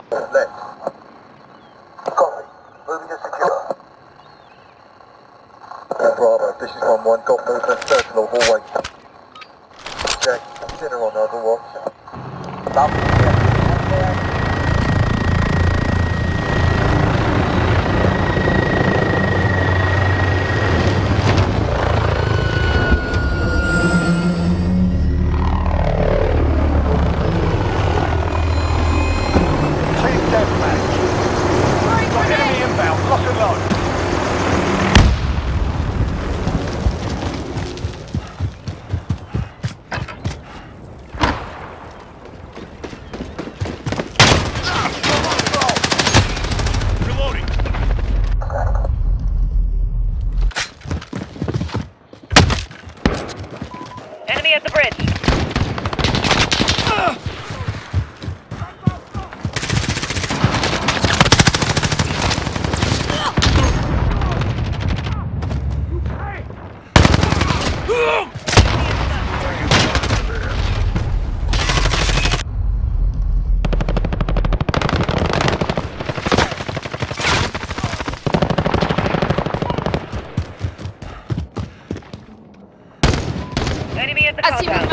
Left. Copy. Moving to secure. Bravo, this is 1-1. Got movement, circle or hallway. Check. Consider on overwatch. Lovely. Enemy at the bridge. Enemy at the compound.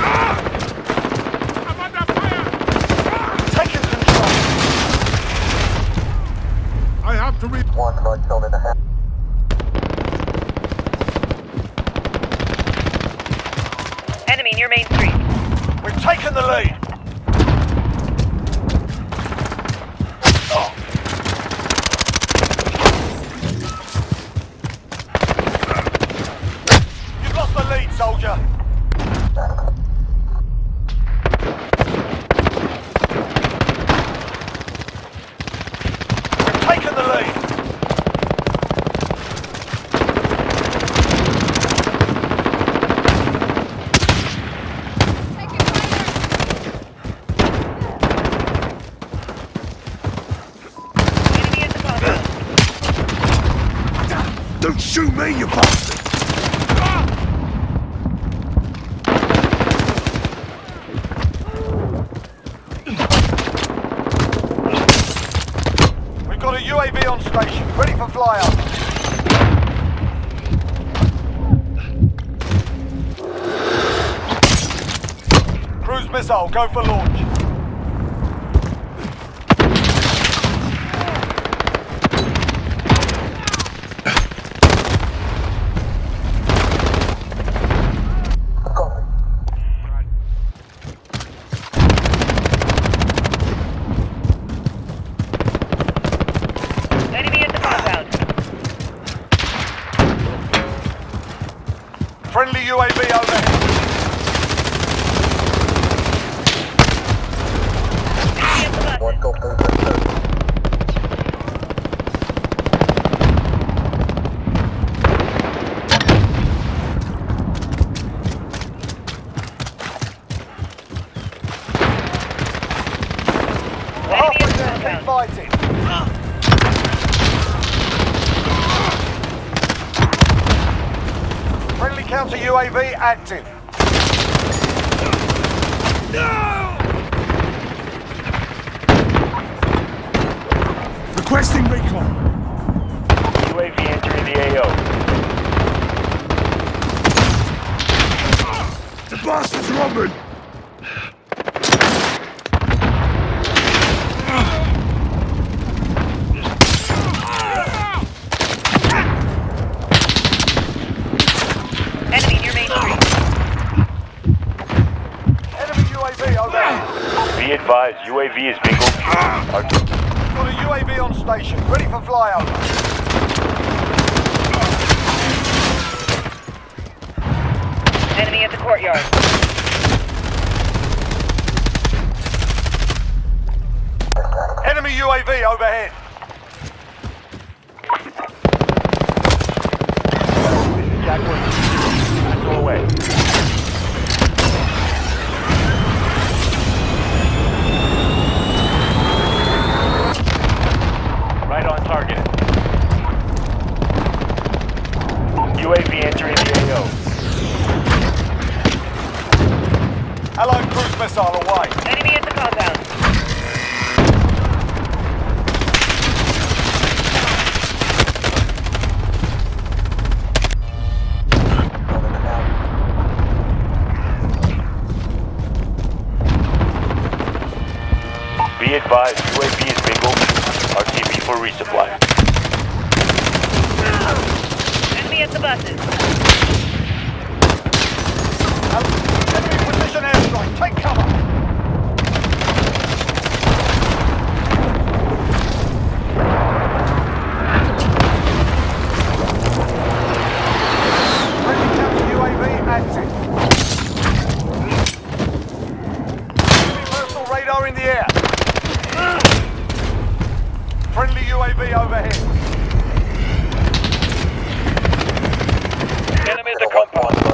I'm under fire! Taking control. I have to read. One right shot in the head. Enemy near Main Street. We've taken the lead. You've lost the lead, soldier. We've taken the lead. Enemy at the compound. Don't shoot me, you bastard! We've got a UAV on station, ready for flyout. Cruise missile, go for launch. Enemy at the compound. Friendly UAV overhead. Enemy at the bus. One got movement. Enemy at the compound. Fighting. Friendly counter UAV active. Requesting recon. UAV entering the AO. The bastard's robbing! Enemy near Main Street. Enemy UAV overhead. Be advised, UAV is bingo. Got a UAV on station, ready for flyout. Enemy at the courtyard. Enemy UAV overhead. Jack one. Go away. Right on target. UAV entering the AO. Allied cruise missile away. Enemy at the compound. Be advised, UAV is bingo. RTB for resupply. Enemy at the buses. Enemy precision airstrike. Take cover. Friendly counter UAV active. Enemy personal radar in the air. Friendly UAV overhead. Enemy at the compound.